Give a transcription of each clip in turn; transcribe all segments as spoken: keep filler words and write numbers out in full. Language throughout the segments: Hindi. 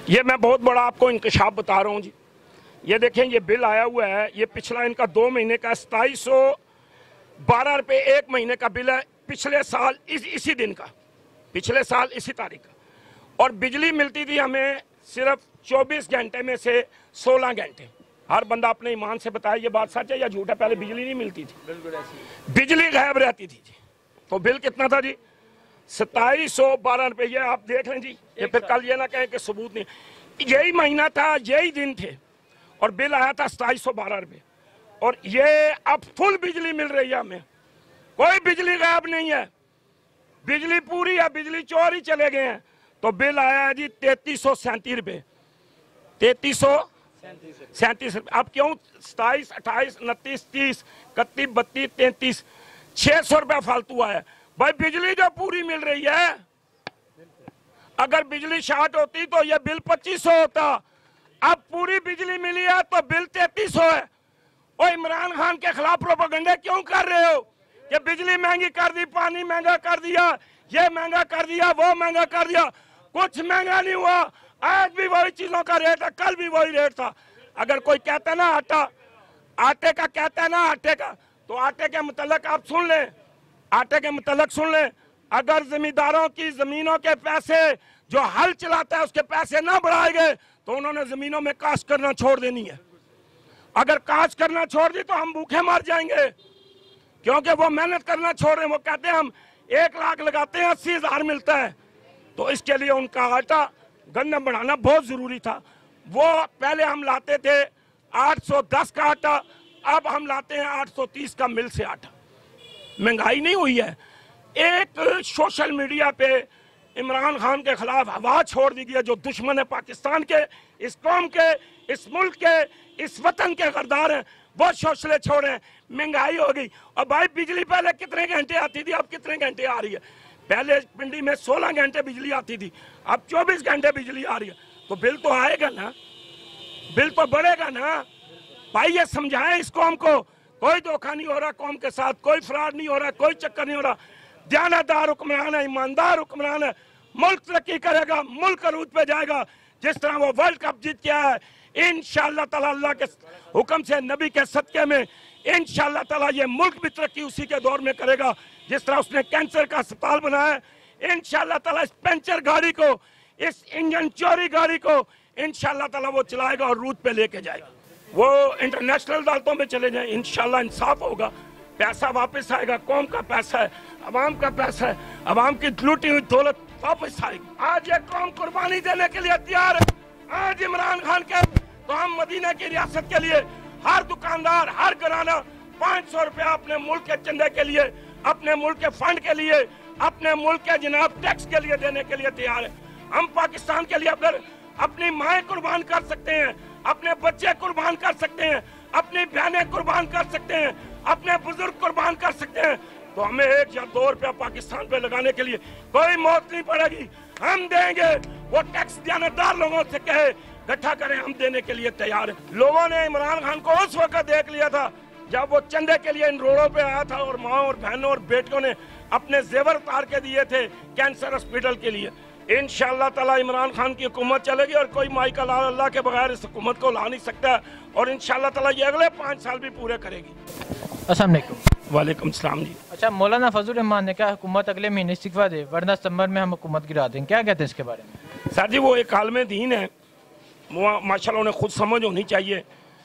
ये मैं बहुत बड़ा आपको इंकशाफ बता रहा हूँ जी। ये देखें, ये बिल आया हुआ है, ये पिछला इनका दो महीने का सताईस सौ बारह रुपये एक महीने का बिल है। पिछले साल इस इसी दिन का, पिछले साल इसी तारीख का। और बिजली मिलती थी हमें सिर्फ चौबीस घंटे में से सोलह घंटे। हर बंदा अपने ईमान से बताए ये बात सच है या झूठ है। पहले बिजली नहीं मिलती थी, बिल्कुल ऐसी बिजली गायब रहती थी जी। तो बिल कितना था जी? सताईस सौ बारह रुपये। ये आप देख लें जी, ये फिर कल ये ना कहें कि सबूत नहीं। यही महीना था, यही दिन थे और बिल आया था सताईस सौ बारह रुपये। और ये अब फुल बिजली मिल रही है हमें, कोई बिजली गायब नहीं है, बिजली पूरी है, बिजली चोर ही चले गए हैं। तो बिल आया है जी तैतीस सौ सैंतीस रुपये, तैतीस सौ सैंतीस रुपये। अब क्यों? सताईस अट्ठाईस उनतीस तीस इकतीस बत्तीस तैंतीस छह सौ रुपया फालतू आया भाई। बिजली जो पूरी मिल रही है, अगर बिजली शार्ट होती तो ये बिल पच्चीस सौ होता। अब पूरी बिजली मिली है तो बिल तैतीस सौ है। और इमरान खान के खिलाफ प्रोपेगेंडा क्यों कर रहे हो? ये बिजली महंगी कर दी, पानी महंगा कर दिया, ये महंगा कर दिया, वो महंगा कर दिया। कुछ महंगा नहीं हुआ, आज भी वही चीजों का रेट है, कल भी वही रेट था। अगर कोई कहता ना आटा, आटे का कहता है ना आटे का, तो आटे के मुतल्लक आप सुन लें, आटे के मुतल्लक सुन लें। अगर जमींदारों की जमीनों के पैसे, जो हल चलाता है उसके पैसे ना बढ़ाए गए तो उन्होंने जमीनों में काश्त करना छोड़ देनी है। अगर काश्त करना छोड़ दी तो हम भूखे मर जाएंगे, क्योंकि वो मेहनत करना छोड़ रहे हैं। वो कहते हैं हम एक लाख लगाते हैं अस्सी हजार मिलता है। तो इसके लिए उनका आटा गंदम बढ़ाना बहुत जरूरी था। वो पहले हम लाते थे आठ सौ दस का आटा, अब हम लाते हैं आठ सौ तीस का मिल से आटा। महंगाई नहीं हुई है। एक सोशल मीडिया पे इमरान खान के खिलाफ हवा छोड़ दी गई है, जो दुश्मन है पाकिस्तान के, इस कौम के, इस मुल्क के, इस वतन के गद्दार हैं, वो शोशले छोड़े। महंगाई हो गई। और भाई बिजली पहले कितने घंटे आती थी, अब कितने घंटे आ रही है? पहले पिंडी में सोलह घंटे बिजली आती थी, अब चौबीस घंटे बिजली आ रही है। तो बिल तो आएगा ना, बिल तो बढ़ेगा ना भाई। ये समझाएं इस कौम को, कोई धोखा नहीं हो रहा कौम के साथ, कोई फ्रॉड नहीं हो रहा, कोई चक्कर नहीं हो रहा। दयानतदार हुक्मरान है, ईमानदार हुक्मरान है, मुल्क तरक्की करेगा, मुल्क अरूज पे जाएगा। जिस तरह वो वर्ल्ड कप जीत के आया है, इंशाअल्लाह ताला अल्लाह के हुक्म से, नबी के सदके में, इंशाअल्लाह ताला ये मुल्क भी तरक्की उसी के दौर में करेगा। जिस तरह उसने कैंसर का अस्पताल बनाया है, इंशाअल्लाह ताला इस पंचर गाड़ी को, इस इंजन चोरी गाड़ी को इंशाअल्लाह ताला वो चलाएगा और रूट पे लेके जाएगा। वो इंटरनेशनल अदालतों में चले जाए, इंशाअल्लाह इंसाफ होगा, पैसा वापस आएगा। कौम का पैसा है, अवाम का पैसा है, अवाम की लूटी हुई दौलत वापस आएगी। आज ये कौम कुर्बानी देने के लिए तैयार है। आज इमरान खान के तो हम मदीना की रियासत के लिए हर दुकानदार, हर घराना पाँच सौ रुपया अपने मुल्क के चंदे के लिए, अपने मुल्क के फंड के लिए, अपने मुल्क के जनाब टैक्स के लिए देने के लिए तैयार है। हम पाकिस्तान के लिए अगर अपनी माएँ कुर्बान कर सकते हैं, अपने बच्चे कुर्बान कर सकते हैं, अपनी बहनें कुर्बान कर सकते हैं, अपने बुजुर्ग कुर्बान कर सकते हैं, तो हमें एक या दो रुपया पाकिस्तान पे लगाने के लिए कोई मौत नहीं पड़ेगी। हम देंगे। वो टैक्स दयानतदार लोगों से कहे इकट्ठा करें, हम देने के लिए तैयार हैं। लोगों ने इमरान खान को उस वक्त देख लिया था जब वो चंदे के लिए इन रोडों पे आया था और माँ और बहनों और बेटियों ने अपने जेवर उतार के दिए थे कैंसर हॉस्पिटल के लिए। इंशाअल्लाह ताला इमरान खान की हुकूमत चलेगी और कोई माई का लाल अल्लाह के बगैर इस हुकूमत को ला नहीं सकता। और इंशाअल्लाह ताला ये अगले पाँच साल भी पूरे करेगी। अस्सलाम वालेकुम। वालेकुम सलाम जी। अच्छा, मौलाना फजल रहमान ने कहा हुकूमत अगले महीने इस्तीफा दे वरना सितंबर में हम हुकूमत गिरा देंगे, क्या कहते हैं इसके बारे में? सर जी, वो एक आलम दीन है, वो माशाल्लाह उन्हें खुद समझ होनी चाहिए।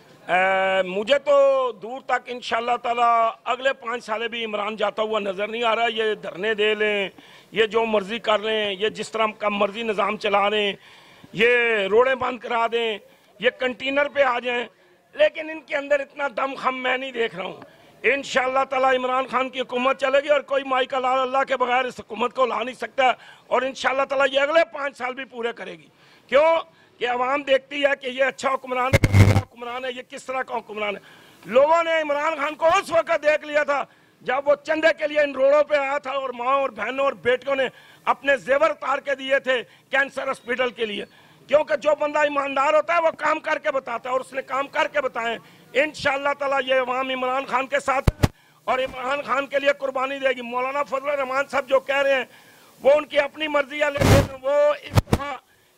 आ, मुझे तो दूर तक इंशाअल्लाह ताला अगले पाँच साल भी इमरान जाता हुआ नज़र नहीं आ रहा। ये धरने दे लें, ये जो मर्जी कर लें, ये जिस तरह का मर्जी निज़ाम चला रहे हैं, ये रोडें बंद करा दें, ये कंटेनर पे आ जाएं, लेकिन इनके अंदर इतना दम खम मैं नहीं देख रहा हूँ। इंशाअल्लाह ताला इमरान खान की हुकूमत चलेगी और कोई माई का लाल अल्लाह के बगैर इस हुकूमत को ला नहीं सकता। और इंशाअल्लाह ताला ये अगले पाँच साल भी पूरे करेगी। क्यों कि अवाम देखती है कि ये अच्छा हुक्मरान है, हुक्मरान है, ये किस तरह का हुक्मरान है। लोगों ने इमरान खान को उस वक्त देख लिया था जब वो चंदे के लिए इन रोडों पे आया था और माँ और बहनों और बेटियों ने अपने जेवर उतार के दिए थे कैंसर हॉस्पिटल के लिए। क्योंकि जो बंदा ईमानदार होता है वो काम करके बताता है और उसने काम करके बताएं। इंशाअल्लाह ताला ये अवाम इमरान खान के साथ है और इमरान खान के लिए कुर्बानी देगी। मौलाना फजल रहमान साहब जो कह रहे हैं वो उनकी अपनी मर्जी है, लेकिन वो इस तरह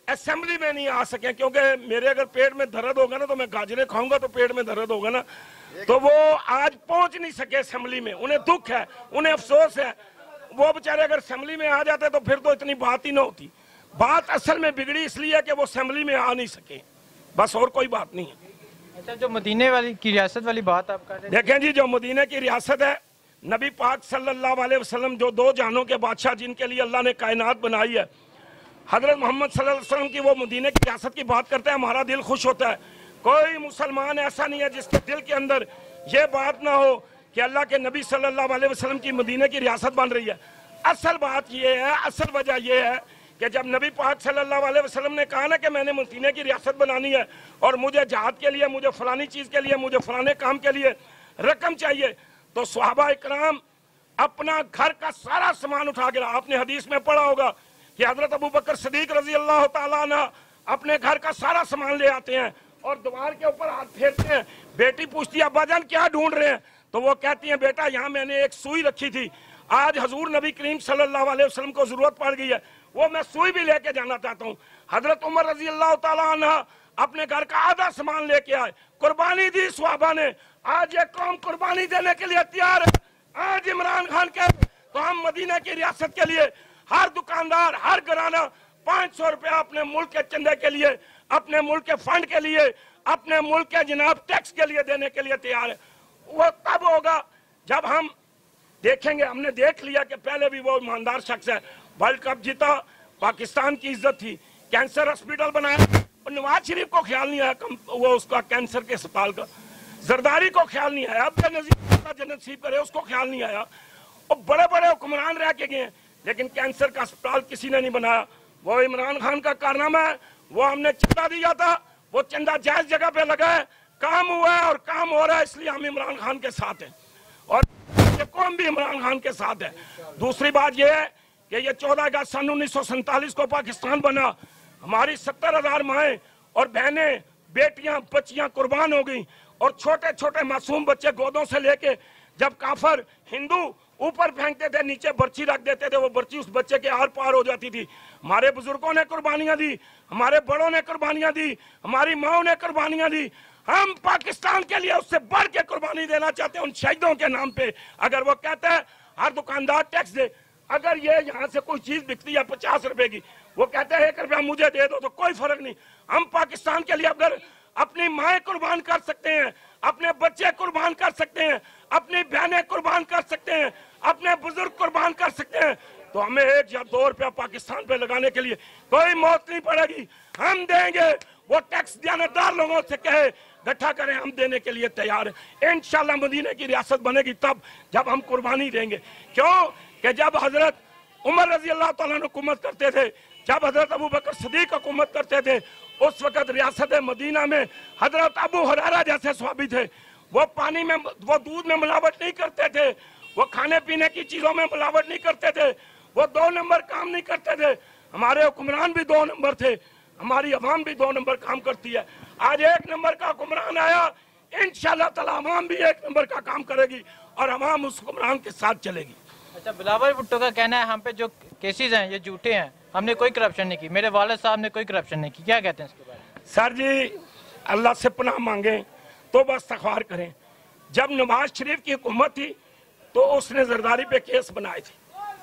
असेंबली में नहीं आ सके, क्योंकि मेरे अगर पेट में दर्द होगा ना तो मैं गाजरे खाऊंगा तो पेट में दर्द होगा ना, तो वो आज पहुंच नहीं सके असेंबली में। उन्हें दुख है, उन्हें अफसोस है। वो बेचारे अगर असेंबली में आ जाते तो फिर तो इतनी बात ही ना होती। बात असल में बिगड़ी इसलिए कि वो असेंबली में आ नहीं सके, बस और कोई बात नहीं है। अच्छा, जो मदीने वाली की रियासत वाली बात आप कर रहे हैं, देखें जी, जो मदीने की रियासत है, नबी पाक सल्लल्लाहु अलैहि वसल्लम जो दो जहानों के बादशाह जिनके लिए अल्लाह ने कायनात बनाई है, हजरत मोहम्मद सल्लल्लाहु अलैहि वसल्लम की वो मदीने की रियासत की बात करते हैं, हमारा दिल खुश होता है। कोई मुसलमान ऐसा नहीं है जिसके दिल के अंदर ये बात ना हो कि अल्लाह के नबी सल्लल्लाहु अलैहि वसल्लम की मदीने की रियासत बन रही है। असल बात ये है, असल वजह ये है कि जब नबी पाक सल्लल्लाहु अलैहि वसल्लम ने कहा ना कि मैंने मदीने की रियासत बनानी है और मुझे जहाद के लिए, मुझे फलानी चीज के लिए, मुझे फलाने काम के लिए रकम चाहिए, तो सहाबा इकराम अपना घर का सारा सामान उठा के, आपने हदीस में पढ़ा होगा कि हजरत अबू बकर सिद्दीक रजी अल्लाह तआला अन्हु अपने घर का सारा सामान ले आते हैं और द्वार के ऊपर हाथ फेरते हैं। बेटी पूछती है अब्बा जान क्या ढूंढ रहे हैं, तो वो कहती हैं बेटा यहाँ मैंने एक सुई रखी थी, आज हजूर नबी करीम सल्लल्लाहु अलैहि वसल्लम को जरूरत पड़ गई है, वो मैं सुई भी लेके जाना चाहता हूँ। हजरत उमर रजी अल्लाह तआला अन्हु अपने घर का आधा सामान लेके आए, कुर्बानी दी सहाबा ने। आज ये कौम कुर्बानी देने के लिए तैयार है। आज इमरान खान के तो हम मदीना की रियासत के लिए हर दुकानदार, हर घराना पांच सौ रुपया अपने मुल्क के चंदे के लिए, अपने मुल्क के फंड के लिए, अपने मुल्क के जनाब टैक्स के लिए देने के लिए तैयार है। वो तब होगा जब हम देखेंगे, हमने देख लिया कि पहले भी वो ईमानदार शख्स है, वर्ल्ड कप जीता, पाकिस्तान की इज्जत थी, कैंसर हॉस्पिटल बनाया, और नवाज शरीफ को ख्याल नहीं आया वो उसका कैंसर के अस्पताल का, जरदारी को ख्याल नहीं आया, अब जन्नत नसीब करे उसको ख्याल नहीं आया। और बड़े बड़े हुक्मरान रह के गए, लेकिन कैंसर का अस्पताल किसी ने नहीं बनाया। वो इमरान खान का कारनामा है, वो हमने चंदा दिया था, वो चंदा जायज जगह पे लगा है, काम हुआ है और काम हो रहा है, इसलिए हम इमरान खान के साथ हैं और ये कौम भी इमरान खान के साथ है। दूसरी बात यह है कि ये चौदह अगस्त सन उन्नीस सौ सैंतालीस को पाकिस्तान बना, हमारी सत्तर हजार माएँ और बहनें, बेटियां, बच्चियां कुर्बान हो गई और छोटे छोटे मासूम बच्चे गोदों से लेके, जब काफर हिंदू ऊपर फेंकते थे नीचे बर्ची रख देते थे, वो बर्ची उस बच्चे के आर पार हो जाती थी। हमारे बुजुर्गों ने कुर्बानियां दी, हमारे बड़ों ने कुर्बानियां दी, हमारी माओ ने कुर्बानियां दी। हम पाकिस्तान के लिए उससे बढ़ के कुर्बानी देना चाहते हैं उन शहीदों के नाम पे। अगर वो कहता है हर दुकानदार टैक्स दे, अगर ये यहाँ से कोई चीज बिकती है पचास रुपए की, वो कहते हैं एक रुपया मुझे दे दो, तो कोई फर्क नहीं। हम पाकिस्तान के लिए अगर अपनी माएँ कुर्बान कर सकते हैं, अपने बच्चे कुर्बान कर सकते हैं, अपनी बहनें कुर्बान कर सकते हैं, अपने बुजुर्ग कुर्बान कर सकते हैं, तो हमें एक या दो रुपया पाकिस्तान पे लगाने के लिए कोई मौत नहीं पड़ेगी। हम देंगे, वो टैक्स दियानतदार लोगों से कहे इकट्ठा करें, हम देने के लिए तैयार हैं। इंशाल्लाह मदीने की रियासत बनेगी तब जब हम कुर्बानी देंगे। क्यों कि जब हजरत उमर रजी अल्लाह तआला अन्हु हुकूमत करते थे, जब हजरत अबू बकर सिद्दीक हुकूमत करते थे, उस वक्त रियासत मदीना में हजरत अबू हुरैरा जैसे सहाबी थे। वो पानी में, वो दूध में मिलावट नहीं करते थे, वो खाने पीने की चीजों में मिलावट नहीं करते थे, वो दो नंबर काम नहीं करते थे। हमारे हुक्मरान भी दो नंबर थे, हमारी अवाम भी दो नंबर काम करती है। आज एक नंबर का हुक्मरान आया, इंशाल्लाह ताला अवाम भी एक नंबर का काम करेगी और अवाम उस हुक्मरान के साथ चलेगी। अच्छा, बिलावल भुट्टो का कहना है हम पे जो केसेस हैं ये झूठे हैं, हमने कोई करप्शन नहीं की, मेरे वालिद साहब ने कोई करप्शन नहीं की, क्या कहते हैं इसके बारे में? सर जी, अल्लाह से पनाह मांगे तो बस इस्तग़फ़ार करें। जब नवाज शरीफ की हुकूमत थी तो उसने जरदारी पे केस बनाए थे,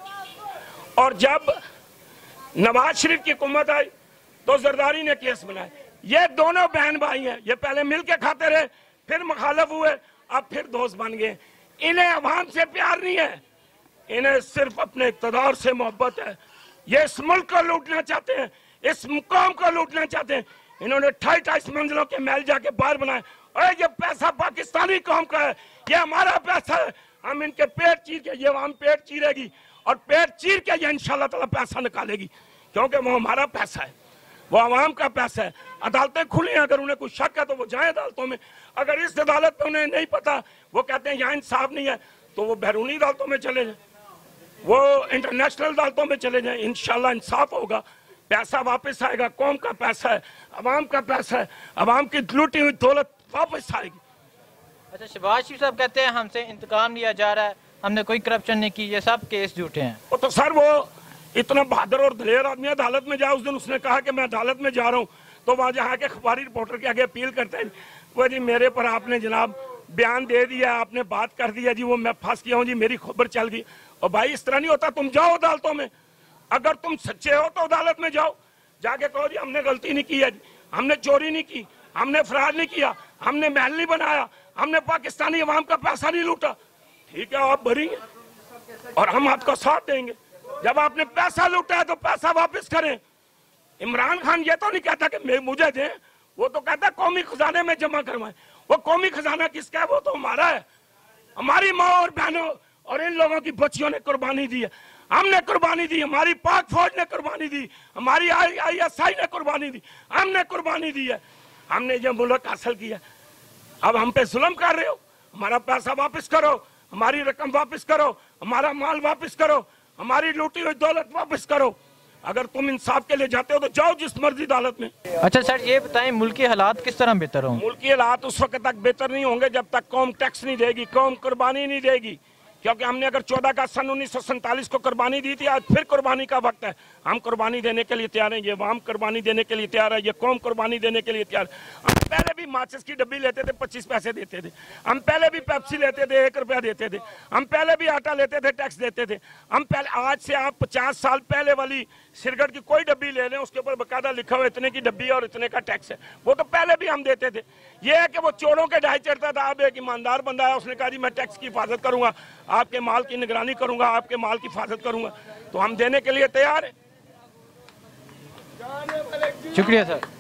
और जब नवाज शरीफ की हुकूमत आई तो जरदारी ने केस बनाए। ये दोनों बहन भाई हैं, ये पहले मिल के खाते रहे, फिर मुखालफ हुए, अब फिर दोस्त बन गए। इन्हें अवाम से प्यार नहीं है, इन्हें सिर्फ अपने इक़्तिदार से मोहब्बत है। ये इस मुल्क को लूटना चाहते हैं, इस कौम को लूटना चाहते हैं। इन्होंने ढाई ढाई मंजिलों के महल जाके बाहर बनाए, और ये पैसा पाकिस्तानी कौम का है, ये हमारा पैसा है। हम इनके पेट चीर के, ये हम पेट चीरेगी और पेट चीर के ये इंशाल्लाह ताला पैसा निकालेगी, क्योंकि वो हमारा पैसा है, वो आवाम का पैसा है। अदालतें खुली हैं, अगर उन्हें कुछ शक है तो वो जाए अदालतों में। अगर इस अदालत में उन्हें नहीं पता, वो कहते हैं यहाँ इंसाफ नहीं है, तो वो बैरूनी अदालतों में चले जाए, वो इंटरनेशनल अदालतों में चले जाएं। इंशाल्लाह इंसाफ होगा, पैसा वापस आएगा, कौम का पैसा है, अवाम का पैसा है, अवाम की लूटी हुई दौलत वापस आएगी। अच्छा, शहबाज शरीफ साहब कहते हैं हमसे इंतकाम लिया जा रहा है, हमने कोई करप्शन नहीं की, ये सब केस झूठे हैं। वो तो सर वो इतना बहादुर और दलेर आदमी अदालत में जाए। उस दिन उसने कहा कि मैं अदालत में जा रहा हूँ, तो वहाँ जहाँ के अखबारी रिपोर्टर के आगे अपील करते हैं, वो जी मेरे पर आपने जनाब बयान दे दिया, आपने बात कर दिया जी, वो मैं फंस गया हूँ जी, मेरी खबर चल गई। और भाई इस तरह नहीं होता, तुम जाओ अदालतों में, अगर तुम सच्चे हो तो अदालत में जाओ, जाके कहो जी हमने गलती नहीं की है जी, हमने चोरी नहीं की, हमने फरार नहीं किया, हमने महल नहीं बनाया, हमने पाकिस्तानी अवाम का पैसा नहीं लूटा। ठीक है, आप भरेंगे और हम आपका साथ देंगे। जब आपने पैसा लूटा है तो पैसा वापस करें। इमरान खान ये तो नहीं कहता कि मुझे दें, वो तो कहता कौमी खजाने में जमा करवाएं। वो कौमी खजाना किसका है? वो तो हमारा है। हमारी माँ और बहनों और इन लोगों की बच्चियों ने कुर्बानी दी है, हमने कुर्बानी दी, हमारी पाक फौज ने कुर्बानी दी, हमारी आई आई एस आई ने कुर्बानी दी, हमने कुर्बानी दी है, हमने ये मुल्क हासिल किया। अब हम पे जुल्म कर रहे हो, हमारा पैसा वापस करो, हमारी रकम वापस करो, हमारा माल वापस करो, हमारी लूटी हुई दौलत वापस करो। अगर तुम इंसाफ के लिए जाते हो तो जाओ जिस मर्जी अदालत में। अच्छा सर, ये बताएं मुल्की हालात किस तरह बेहतर होंगे? मुल्की हालात उस वक्त तक बेहतर नहीं होंगे जब तक कौम टैक्स नहीं देगी, कौम कुर्बानी नहीं देगी। क्योंकि हमने अगर चौदह का सन उन्नीस सौ सैंतालीस को कुर्बानी दी थी, आज फिर कुर्बानी का वक्त है। हम कुर्बानी देने के लिए तैयार हैं, ये वाम कुर्बानी देने के लिए तैयार है, ये कौम कुर्बानी देने के लिए तैयार है। हम पहले भी माचिस की डब्बी लेते थे, पच्चीस पैसे देते थे। हम पहले भी पेप्सी लेते थे, एक रुपया देते थे। हम पहले भी आटा लेते थे, टैक्स देते थे। हम पहले, आज से आप पचास साल पहले वाली सिरगट की कोई डब्बी ले लें, उसके ऊपर बकायदा लिखा हुआ इतने की डब्बी और इतने का टैक्स है, वो तो पहले भी हम देते थे। ये है कि वो चोरों के ढाई चढ़ता था। अब एक ईमानदार बंदा है, उसने कहा जी मैं टैक्स की हिफाजत करूंगा, आपके माल की निगरानी करूंगा, आपके माल की हिफाजत करूंगा, तो हम देने के लिए तैयार हैं। शुक्रिया सर।